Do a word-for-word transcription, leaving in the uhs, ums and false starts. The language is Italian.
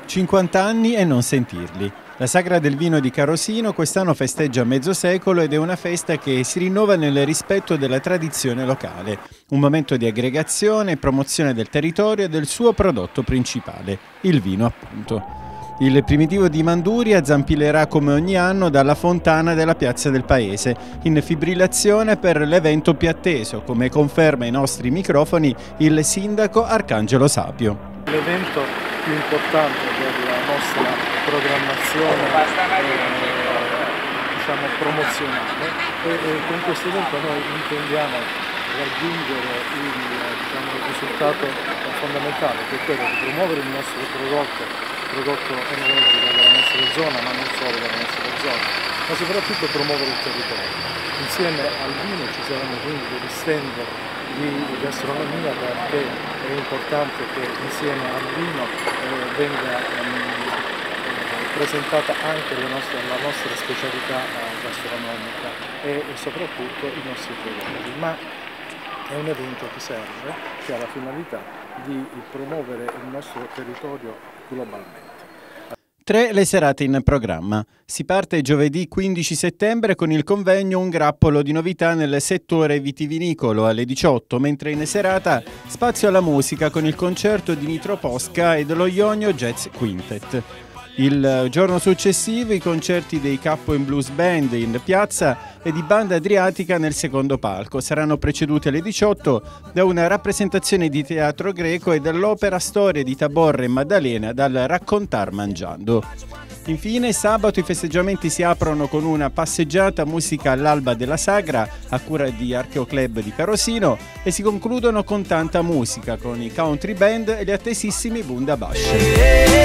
cinquanta anni e non sentirli. La Sagra del Vino di Carosino quest'anno festeggia mezzo secolo ed è una festa che si rinnova nel rispetto della tradizione locale. Un momento di aggregazione e promozione del territorio e del suo prodotto principale, il vino appunto. Il primitivo di Manduria zampilerà come ogni anno dalla fontana della piazza del paese, in fibrillazione per l'evento più atteso, come conferma ai nostri microfoni il sindaco Arcangelo Sapio. L'evento più importante per la nostra programmazione eh, diciamo, promozionale e, e con questo evento noi intendiamo raggiungere il, diciamo, il risultato fondamentale, che è quello di promuovere il nostro prodotto, prodotto enologico della nostra zona, ma non solo della nostra zona, ma soprattutto promuovere il territorio. Insieme al vino ci saranno quindi degli stand di gastronomia, perché è importante che insieme al vino eh, venga um, presentata anche la nostra, la nostra specialità eh, gastronomica e, e soprattutto i nostri prodotti. Ma è un evento che serve, che ha la finalità di promuovere il nostro territorio globalmente. Tre le serate in programma. Si parte giovedì quindici settembre con il convegno Un grappolo di novità nel settore vitivinicolo alle diciotto, mentre in serata spazio alla musica con il concerto di Nitro Posca e dello Ionio Jazz Quintet. Il giorno successivo i concerti dei Capo in Blues Band in piazza e di Banda Adriatica nel secondo palco. Saranno preceduti alle diciotto da una rappresentazione di teatro greco e dall'opera Storie di Taborre e Maddalena dal Raccontar Mangiando. Infine, sabato i festeggiamenti si aprono con una passeggiata musica all'alba della Sagra a cura di Archeo Club di Carosino e si concludono con tanta musica con i country band e gli attesissimi Bundabash.